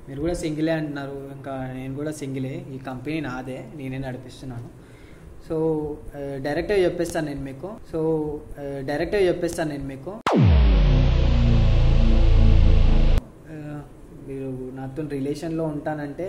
మీరు కూడా సింగిలే అంటున్నారు, ఇంకా నేను కూడా సింగిలే. ఈ కంపెనీ నాదే, నేనే నడిపిస్తున్నాను. సో డైరెక్ట్గా చెప్పేస్తాను నేను మీకు మీరు నాతో రిలేషన్లో ఉంటానంటే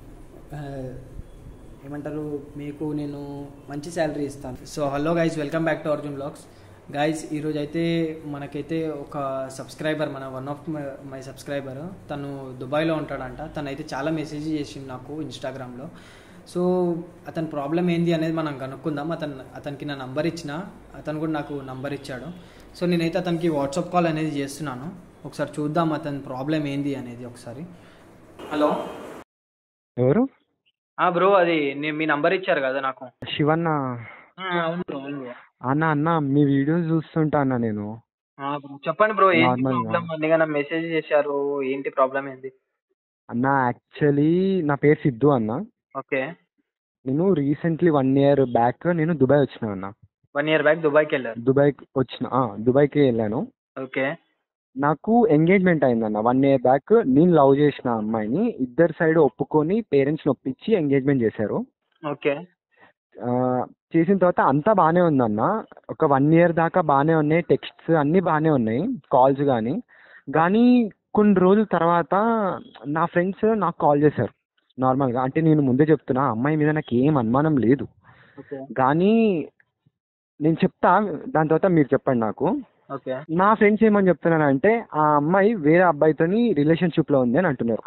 ఏమంటారు, మీకు నేను మంచి శాలరీ ఇస్తాను. So hello guys, welcome back to Arjun blogs. Guys, ఈరోజు అయితే మనకైతే ఒక subscriber, one of my subscriber, తను దుబాయ్లో ఉంటాడంట. తనైతే చాలా మెసేజ్ చేసింది నాకు ఇన్స్టాగ్రామ్లో. సో అతని ప్రాబ్లం ఏంది అనేది మనం కనుక్కుందాం. అతనికి నా నంబర్ ఇచ్చిన, అతను కూడా నాకు నంబర్ ఇచ్చాడు. సో నేనైతే అతనికి వాట్సాప్ కాల్ అనేది చేస్తున్నాను. ఒకసారి చూద్దాం అతని ప్రాబ్లం ఏంది అనేది ఒకసారి. హలో, ఎవరు? బ్రో, అది మీ నంబర్ ఇచ్చారు కదా నాకు. శివన్న. అవును బ్రో, అవును బ్రో. అన్న మీ వీడియోస్ చూస్తుంటా అన్న నేను. చెప్పండి బ్రో, ఏంటి నార్మల్ గా ప్రాబ్లం? అందుకని మెసేజ్ చేశారు, ఏంటి ప్రాబ్లం ఏంది? అన్న, యాక్చువల్లీ నా పేరు సిద్ధు అన్న. ఓకే. నేను రీసెంట్లీ 1 year బ్యాక్ నేను దుబాయ్ వచ్చిన అన్న. 1 year బ్యాక్ దుబాయ్కి వెళ్ళారు? దుబాయ్కి వెళ్ళాను. ఓకే. నాకు ఎంగేజ్మెంట్ అయిందన్న 1 year బ్యాక్. నేను లవ్ చేసిన అమ్మాయిని ఇద్దరు సైడ్ ఒప్పుకొని పేరెంట్స్ని ఒప్పించి ఎంగేజ్మెంట్ చేశారు. ఓకే. చేసిన తర్వాత అంతా బాగానే ఉందన్న. ఒక 1 year దాకా బాగానే ఉన్నాయి, టెక్స్ట్స్ అన్నీ బాగానే ఉన్నాయి, కాల్స్ కానీ కొన్ని రోజుల తర్వాత నా ఫ్రెండ్స్ నాకు కాల్ చేశారు నార్మల్గా. అంటే నేను ముందే చెప్తున్నా, అమ్మాయి మీద నాకు ఏం అనుమానం లేదు, కానీ నేను చెప్తా, దాని తర్వాత మీరు చెప్పండి నాకు. ఓకే. నా ఫ్రెండ్స్ ఏమని చెప్తున్నారంటే, ఆ అమ్మాయి వేరే అబ్బాయితోని రిలేషన్షిప్లో ఉంది అని అంటున్నారు.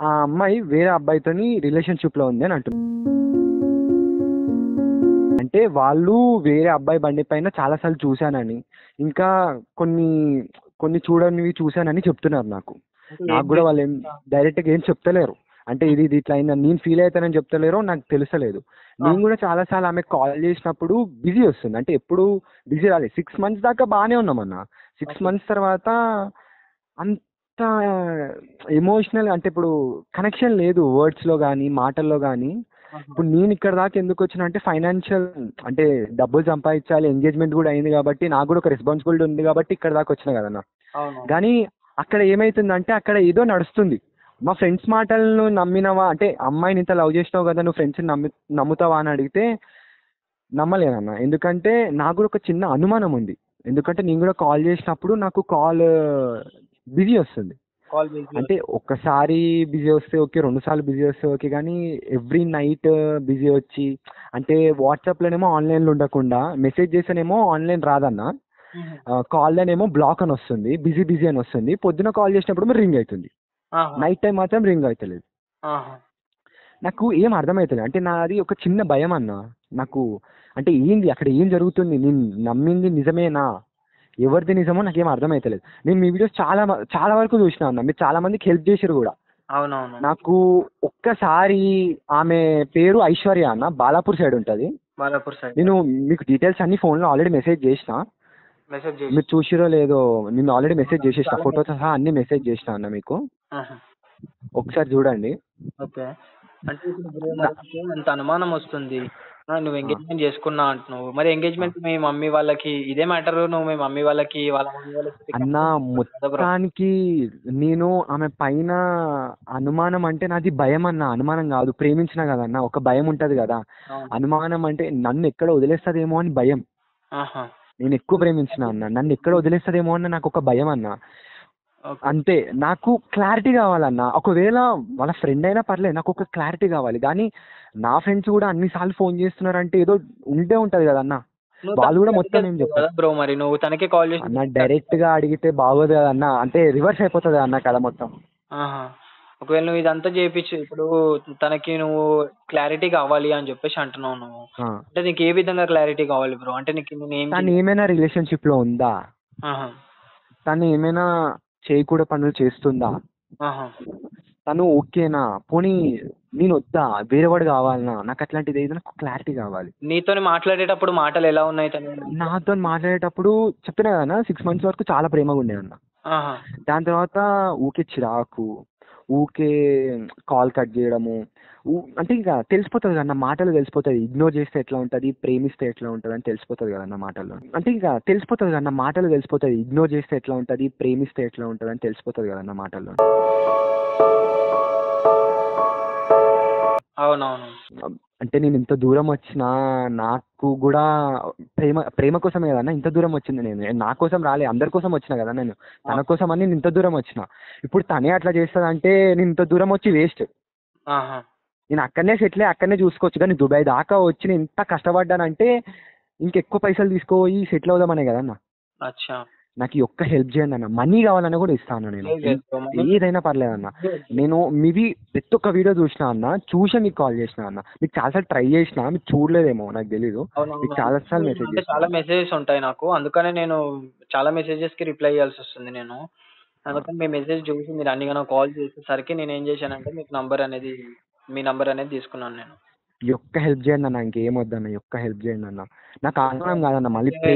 అంటే వాళ్ళు వేరే అబ్బాయి బండి పైన చాలాసార్లు చూశానని, ఇంకా కొన్ని చూడనివి చూశానని చెప్తున్నారు నాకు. నాకు కూడా వాళ్ళు డైరెక్ట్గా ఏం చెప్తలేరు. అంటే ఇది ఇట్లా అయిందని నేను ఫీల్ అవుతానని చెప్తలేరు, నాకు తెలుసలేదు. నేను కూడా చాలాసార్లు ఆమె కాల్ చేసినప్పుడు బిజీ వస్తుంది, అంటే ఎప్పుడు బిజీ రాలేదు. 6 months దాకా బాగానే ఉన్నామన్న. 6 months తర్వాత అంత ఎమోషనల్, అంటే ఇప్పుడు కనెక్షన్ లేదు వర్డ్స్లో కానీ మాటల్లో కానీ. ఇప్పుడు నేను ఇక్కడ దాకా ఎందుకు వచ్చినా అంటే ఫైనాన్షియల్, అంటే డబ్బులు సంపాదించాలి, ఎంగేజ్మెంట్ కూడా అయింది కాబట్టి నాకు కూడా ఒక రెస్పాన్సిబిలిటీ ఉంది కాబట్టి ఇక్కడ దాకా వచ్చినా కదన్నా. కానీ అక్కడ ఏమైతుందంటే, అక్కడ ఏదో నడుస్తుంది. మా ఫ్రెండ్స్ మాటలను నమ్మినవా, అంటే అమ్మాయిని ఇంత లవ్ చేసినావు కదా, నువ్వు ఫ్రెండ్స్ని నమ్ముతావా అని అడిగితే నమ్మలేనన్న. ఎందుకంటే నాకు కూడా ఒక చిన్న అనుమానం ఉంది. ఎందుకంటే నేను కూడా కాల్ చేసినప్పుడు నాకు కాల్ బిజీ వస్తుంది. అంటే ఒక్కసారి బిజీ వస్తే ఓకే, 2 సార్లు బిజీ వస్తే ఓకే, కానీ ఎవ్రీ నైట్ బిజీ వచ్చి, అంటే వాట్సాప్లోనేమో ఆన్లైన్లో ఉండకుండా మెసేజ్ చేస్తేనేమో ఆన్లైన్ రాదన్న, కాల్లోనేమో బ్లాక్ అని వస్తుంది, బిజీ అని వస్తుంది. పొద్దున కాల్ చేసినప్పుడు మీరు రింగ్ అవుతుంది, నైట్ టైం మాత్రం రింగ్ అవుతలేదు. నాకు ఏం అర్థమవుతుంది అంటే, నాది ఒక చిన్న భయం అన్న నాకు. అంటే ఏంది అక్కడ ఏం జరుగుతుంది, నేను నమ్మింది నిజమేనా, ఎవరిది నిజమో నాకేం అర్థమవుతలేదు. నేను మీ వీడియోస్ చాలా వరకు చూసినా అన్న, మీరు చాలా మందికి హెల్ప్ చేశారు కూడా. అవునవును. నాకు ఒక్కసారి, ఆమె పేరు ఐశ్వర్య అన్న, బాలాపూర్ సైడ్ ఉంటుంది. నేను మీకు డీటెయిల్స్ అన్ని ఫోన్లో ఆల్రెడీ మెసేజ్ చేసిన, మీరు చూసిరో లేదో. నేను ఆల్రెడీ మెసేజ్ చేసేసిన, ఫోటోతో సహా అన్ని మెసేజ్ చేసిన అన్న మీకు, ఒకసారి చూడండి. ఓకే. అంటే ఇప్పుడు అంత అనుమానం వస్తుంది, నువ్వు ఎంగేజ్మెంట్ చేసుకున్నా అంటున్నావు. మరి ఎంగేజ్మెంట్ మీ మమ్మీ వాళ్ళకి ఇదే మ్యాటర్, నువ్వు మీ మమ్మీ వాళ్ళకి వాళ్ళ మమ్మీ వాళ్ళకి అన్న, మొత్తానికి నేను ఆమె పైన అనుమానం అంటే నాది భయం అన్న, అనుమానం కాదు. ప్రేమించిన కదన్న, ఒక భయం ఉంటది కదా. అనుమానం అంటే నన్ను ఎక్కడ వదిలేస్తుందేమో అని భయం. నేను ఎక్కువ ప్రేమించిన అన్న, నన్ను ఎక్కడ వదిలేస్తుందేమో అని నాకు ఒక భయం అన్న. అంతే, నాకు క్లారిటీ కావాలన్న. ఒకవేళ వాళ్ళ ఫ్రెండ్ అయినా పర్లేదు, నాకు ఒక క్లారిటీ కావాలి. కానీ నా ఫ్రెండ్స్ కూడా అన్నిసార్లు ఫోన్ చేస్తున్నారంటే ఏదో ఉంటే ఉంటది కదన్న. వాళ్ళు కూడా మొత్తం ఏం చెప్పారు బ్రో, మరి నువ్వు తనకే కాల్ చేసి అన్న, డైరెక్ట్ గా అడిగితే బాగోదు కదన్న, అంటే రివర్స్ అయిపోతుంది అన్న కథ మొత్తం. ఒకవేళ నువ్వు ఇదంతా చేయించు, ఇప్పుడు తనకి నువ్వు క్లారిటీ కావాలి అని చెప్పేసి అంటున్నావు నువ్వు, అంటే నీకు ఏ విధంగా క్లారిటీ కావాలి బ్రో? అంటే నీకు తను ఏమైనా రిలేషన్షిప్ లో ఉందా, తను ఏమైనా చేయకూడని పనులు చేస్తుందా, తను ఓకేనా, పోనీ నేను వద్దా, వేరేవాడు కావాలనా, నాకు అట్లాంటిది ఏదైనా క్లారిటీ కావాలి. నీతో మాట్లాడేటప్పుడు మాటలు ఎలా ఉన్నాయి? నాతో మాట్లాడేటప్పుడు చెప్తున్నా కదా, 6 months వరకు చాలా ప్రేమగా ఉండే అన్న. దాని తర్వాత ఊకే చిరాకు, ఊకే కాల్ కట్ చేయడము, అంటే ఇంకా తెలిసిపోతుంది కదన్న, మాటలు తెలిసిపోతుంది. ఇగ్నోర్ చేస్తే ఎట్లా ఉంటుంది, ప్రేమిస్తే ఎట్లా ఉంటుంది అని తెలిసిపోతుంది కదన్న మాటల్లో. అంటే ఇంకా తెలిసిపోతుంది కదన్న, మాటలు తెలిసిపోతుంది. ఇగ్నోర్ చేస్తే ఎట్లా ఉంటుంది, ప్రేమిస్తే ఎట్లా ఉంటుంది అని తెలిసిపోతుంది కదన్న మాటల్లో. అవునవును. అంటే నేను ఇంత దూరం వచ్చినా నాకు కూడా ప్రేమ ప్రేమ కోసమే కదన్నా ఇంత దూరం వచ్చింది. నేను నా కోసం రాలే, అందరి కోసం వచ్చిన కదా నేను. తన కోసం అని నేను ఇంత దూరం వచ్చిన. ఇప్పుడు తనే అట్లా చేస్తుందంటే నేను ఇంత దూరం వచ్చి వేస్ట్. ఆహా! నేను అక్కడనే సెటిల్ అయ్యి అక్కడనే చూసుకోవచ్చు, కానీ దుబాయ్ దాకా వచ్చి నేను ఇంత కష్టపడ్డానంటే ఇంకెక్కువ పైసలు తీసుకోయి సెటిల్ అవుదామనే కదన్న. అచ్చా! నాకు ఈ ఒక్క హెల్ప్ చేయండి అన్న. మనీ కావాలన్నా కూడా ఇస్తాను నేను, లేదు లేదు బ్రో. మనీ ఏదైనా పర్లేదన్న. నేను మీది ప్రతి ఒక్క వీడియో చూసిన అన్న, చూసి మీకు కాల్ చేసిన అన్న. మీకు చాలాసార్లు ట్రై చేసిన, మీకు చూడలేదేమో నాకు తెలీదు. మీకు అవునవును. చాలాసార్లు మెసేజ్ అంటే చేసిన చాలా మెసేజెస్ ఉంటాయి నాకు. అందుకనే నేను చాలా మెసేజెస్‌కి రిప్లై ఇయ్యాల్సొస్తుంది నేను. అందుకని మీ మెసేజ్ చూసి మీరు అన్నిగనం కాల్ చేసేసరికి నేనేం చేశానంటే మీకు మీ నంబర్ అనేది తీసుకున్నాను నేను. ఈ ఒక్క హెల్ప్ చేయండి అన్న, ఇంకేం వద్దన్న. ఈ ఒక్క హెల్ప్ చేయండి అన్న. నాకు అనుమానం కాదన్న, మళ్ళీ అంటే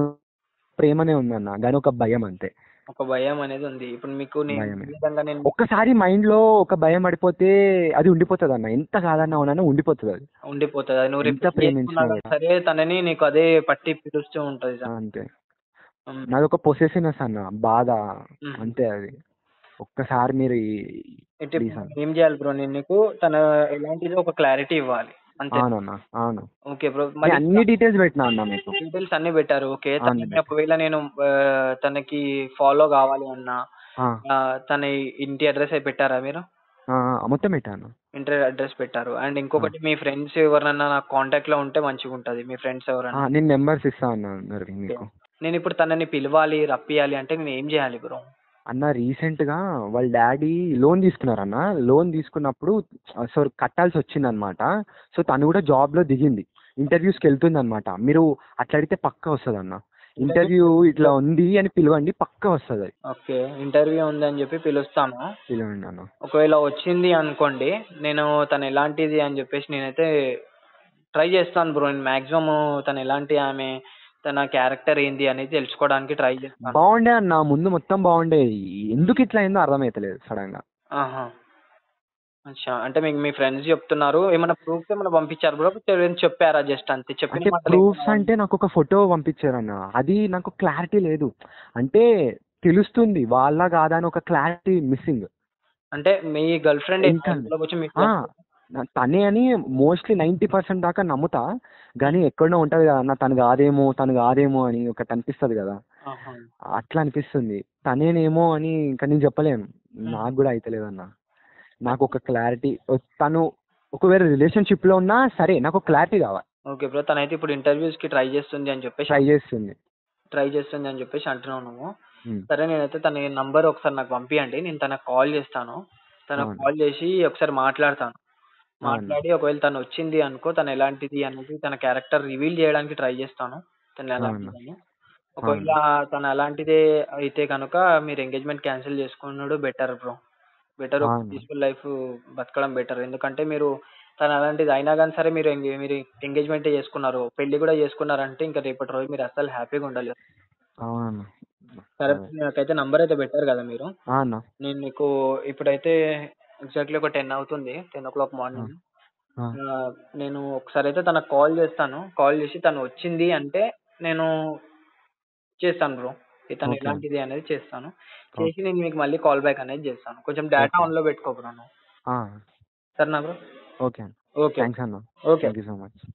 ప్రేమనే ఉందన్న, కానీ ఒక భయం అంతే. ఒక భయం అనేది ఉంది. ఇప్పుడు మీకు నేను భయమే. ఈ విధంగా నేను ఒక్కసారి మైండ్లో ఒక భయం పడిపోతే అది ఉండిపోతుంది అన్న. ఎంత కాదన్నా అవునన్నా ఉండిపోతుంది అది, ఉండిపోతది. అది నువ్వు ఎంత రిపీట్ చేసుకున్నా ప్రేమించినా గాని కూడా. సరే తనని నీకు అదే పట్టి పిలుస్తూ ఉంటది. అంతే. హ్మ్. నాదొక పొసెసివ్నెస్ అన్న, బాధ హుహు. అంతే అది. ఒక్కసారి మీరు అయితే ప్లీజ్ ఇప్పుడు అన్న. ఏం చేయాలి బ్రో? నేను నీకు తన ఎలాంటిదో ఒక క్లారిటీ ఇవ్వాలి. అంతే. అవునన్న, అవును. Okay bro. నేను మళ్ళీ అన్ని డీటెయిల్స్ పెట్టినా అన్న మీకు. డీటెయిల్స్ అన్నీ పెట్టారు. ఓకే. అన్ని తనని పెట్టి. ఒకవేళ నేను తనకి ఫాలో కావాలి అన్నా ఆ, తన ఇంటి అడ్రెస్ పెట్టారా మీరు? ఆ, మొత్తం పెట్టాను. ఇంటి అడ్రెస్ పెట్టారు. అండ్ ఆ, ఇంకొకటి మీ ఫ్రెండ్స్ ఎవరన్నా నాకు కాంటాక్ట్‌లో ఉంటే మంచిగుంటది. మీ ఫ్రెండ్స్ ఎవరన్నా. నేను నెంబర్స్ ఇస్తా అన్న అందరివి ఓకే. మీకు. నేనిప్పుడు తనని పిలవాలి, రప్పియాలి అంటే నేనేం జేయాలి బ్రో? అన్న రీసెంట్గా వాళ్ళ డాడీ లోన్ తీసుకున్నారన్న. లోన్ తీసుకున్నప్పుడు సో కట్టాల్సి వచ్చిందనమాట. సో తను కూడా జాబ్లో దిగింది, ఇంటర్వ్యూస్కి వెళ్తుంది అనమాట. మీరు అట్లా అడిగితే పక్కా వస్తుంది అన్న. ఇంటర్వ్యూ ఇట్లా ఉంది అని పిలవండి, పక్కా వస్తుంది అది. ఓకే. ఇంటర్వ్యూ ఉందని జెప్పి పిలుస్తాను. పిలవండి అన్న. ఒకవేళ వచ్చింది అనుకోండి, నేను తను ఎలాంటిది అని జెప్పేసి నేనైతే ట్రై చేస్తాను బ్రో. నేను మాక్సిమం తను ఎలాంటి ఆమె, తన క్యారెక్టర్ ఏంది అనేది తెలుసుకోవడానికి ట్రై చేస్తాను. బాగుండే అన్న, ముందు మొత్తం బాగుండే. ఎందుకు ఇట్లా అయిందో అర్థమవుతలేదు సడన్గా. ఆహా! అచ్చా! అంటే మీకు మీ ఫ్రెండ్స్ చెప్తున్నారు. ఏమన్నా ప్రూఫ్స్ ఏమన్నా పంపించారా బ్రో? ఏదైనా చెప్పారా జస్ట్ అంతే? చెప్పిన అంటే మాటలు ప్రూఫ్స్ ఏమన్నా అంటే నాకు ఒక ఫోటో పంపించారన్న, అది నాకు క్లారిటీ లేదు. అంటే తెలుస్తుంది వాళ్ళ కాదా అని ఒక క్లారిటీ మిస్సింగ్. అంటే మీ గర్ల్ ఫ్రెండే ఇంకా ఇంట్లోకొచ్చి మీ ఆ, ఫ్రెండ్ తనే అని మోస్ట్లీ 90% దాకా నమ్ముతా. కానీ ఎక్కడో ఉంటుంది కదా అన్న, తను కాదేమో అని ఒకటి అనిపిస్తుంది కదా. ఆహా! అట్లా అనిపిస్తుంది. తనేనేమో అని ఇంకా నేను చెప్పలేను. హుహు. నాకు కూడా అయితలేదన్న. నాకు ఒక క్లారిటీ, తను ఒకవేళ రిలేషన్షిప్లో ఉన్నా సరే నాకు ఒక క్లారిటీ కావాలి. Okay bro. తనైతే ఇప్పుడు ఇంటర్వ్యూస్‌కి ట్రై చేస్తుంది. ట్రై చేస్తుంది అని చెప్పేసి అంటున్నావు నువ్వు. ఉమ్, సరే నేనైతే తన నంబర్ ఒకసారి నాకు పంపియండి. నేను తనకి కాల్ చేస్తాను. తనకు అవును, కాల్ చేసి ఒకసారి మాట్లాడతాను. అవును, మాట్లాడి ఒకవేళ తను వచ్చింది అనుకో, తను ఎలాంటిది అనేది తన క్యారెక్టర్ రివీల్ చేయడానికి ట్రై చేస్తాను. తను అవును, ఎలాంటిదని. ఒకవేళ అవును. తను అలాంటిదే అయితే గనుక మీరు ఎంగేజ్‌మెంట్ క్యాన్సిల్ చేసుకునుడు బెటర్ బ్రో. బెటర్, ఒక అవును, పీస్‌ఫుల్ లైఫ్ బతకడం బెటర్. ఎందుకంటే తను అలాంటిది అయినా గాని సరే మీరు ఎంగేజ్‌మెంటే చేసుకున్నారు. పెళ్లి కూడా చేసుకున్నారంటే ఇంక రేపటి రోజు మీరు అస్సలు హ్యాపీగా ఉండలేరు. అవును. సరే అదే. నాకైతే నంబర్ అయితే పెట్టారు కదా మీరు. అన్న. నేను మీకు ఇప్పుడైతే ఎగ్జాక్ట్‌లీ ఒక 10 అవుతుంది. 10:00 ఆ, మార్నింగ్. ఆ, నేను ఒకసారైతే తనకు కాల్ చేస్తాను. కాల్ చేసి తను వచ్చింది అంటే నేను చేస్తాను బ్రో. తను ఓకే. ఎలాంటిది అనేది చేస్తాను. ఓకే. చేసి నేను మీకు మళ్ళీ కాల్ బ్యాక్ అనేది చేస్తాను. కొంచెం డేటా ఓకే. ఆన్‌లో పెట్టుకో బ్రో నువ్వు. ఆ, సరేనా బ్రో? ఓకే అన్న. ఓకే. థ్యాంక్స్ అన్న. Okay. Thank you so much.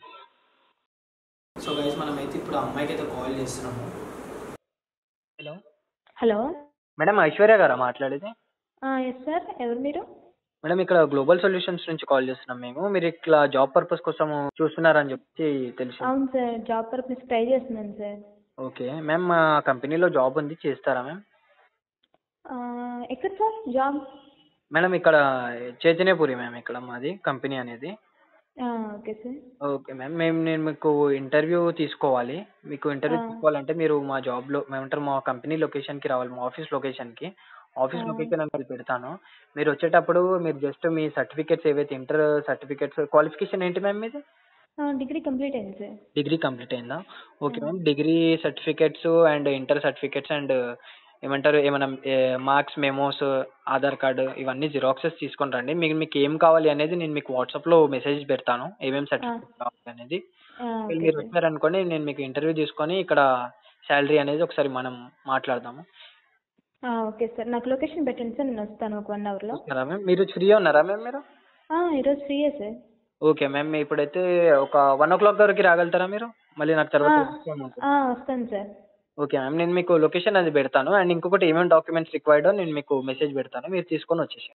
So guys మనమైతే ఇప్పుడు ఆ అమ్మాయికైతే కాల్ చేస్తున్నాము. హలో! హలో. మేడం ఐశ్వర్య గారా మాట్లాడేది? Yes sir. ఎవరు మీరు? మేడం ఇక్కడ గ్లోబల్ సొల్యూషన్స్ నుంచి కాల్ చేస్తున్నాం మేము. మీరు ఇట్లా జాబ్ పర్పస్ కోసం చూస్తున్నారని చెప్పి తెలిసింది. అవును సార్. జాబ్ పర్పస్ ట్రై చేస్తున్నాను సార్. ఓకే. మ్యామ్ మా కంపెనీలో జాబ్ ఉంది, చేస్తారా మ్యామ్? ఎక్కడ సార్ జాబ్? మేడం ఇక్కడ చైతన్యపురి మ్యామ్ ఇక్కడ మాది కంపెనీ అనేది. Okay sir. Okay ma'am. నేను మీకు ఇంటర్వ్యూ తీసుకోవాలి. మీకు ఇంటర్వ్యూ తీసుకోవాలంటే మీరు మా జాబ్‌లో ఏమంటారు మా కంపెనీ లొకేషన్‌కి రావాలి. మా ఆఫీస్ లొకేషన్‌కి. ఆఫీస్ లొకేషన్ అనేది పెడతాను. మీరొచ్చేటప్పుడు మీరు జస్ట్ మీ సర్టిఫికేట్స్ ఏవైతే ఇంటర్ సర్టిఫికేట్స్ క్వాలిఫికేషన్ ఏంటి మ్యామ్ మీది? డిగ్రీ కంప్లీట్ అయింది సార్. డిగ్రీ కంప్లీట్ అయిందా? Okay ma'am. Degree certificates and inter certificates and ఏమంటారు ఏమైనా మార్క్స్ మెమోస్, ఆధార్ కార్డ్ ఇవన్నీ జిరాక్సెస్ తీసుకొని రండి. మీకేం కావాలి అనేది నేను మీకు వాట్సాప్‌లో మెసేజ్ పెడతాను. ఏమేమి సర్టిఫికేట్స్ కావాలనేది. ఒకవేళ ఓకే మీరు సార్. వచ్చారనుకోండి నేను మీకు ఇంటర్వ్యూ తీసుకొని ఇక్కడ సాలరీ అనేది ఒకసారి మనం మాట్లాడదాము. Okay sir. నాకు లొకేషన్ పెట్టండి సార్. నేను వస్తాను ఒక 1 అవర్లో. వస్తారా మ్యామ్? మీరు ఫ్రీగా ఉన్నారా మ్యామ్ మీరు? ఈరోజు ఫ్రీయే సార్. Okay ma'am. ఇప్పుడైతే ఒక 1 o'clock వరకు రాగలుగుతారా మీరు? మళ్ళీ నాకు తర్వాత వస్తాను సార్. Okay ma'am. నేను మీకు లొకేషన్ అది పెడతాను. అండ్ ఇంకొకటి ఏమేమి డాక్యుమెంట్స్ రిక్వైర్డో నేను మీకు మెసేజ్ పెడతాను. మీరు తీసుకొని వచ్చేసేయండి.